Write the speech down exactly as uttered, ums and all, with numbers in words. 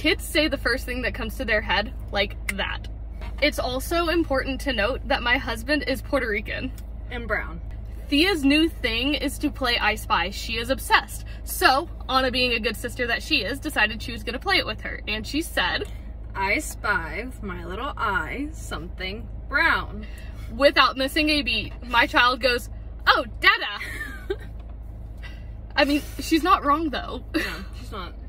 Kids say the first thing that comes to their head, like that. It's also important to note that my husband is Puerto Rican. And brown. Thea's new thing is to play I Spy. She is obsessed. So, Anna, being a good sister that she is, decided she was going to play it with her. And she said, I spy with my little eye something brown. Without missing a beat, my child goes, oh, Dada! I mean, she's not wrong, though. No, she's not.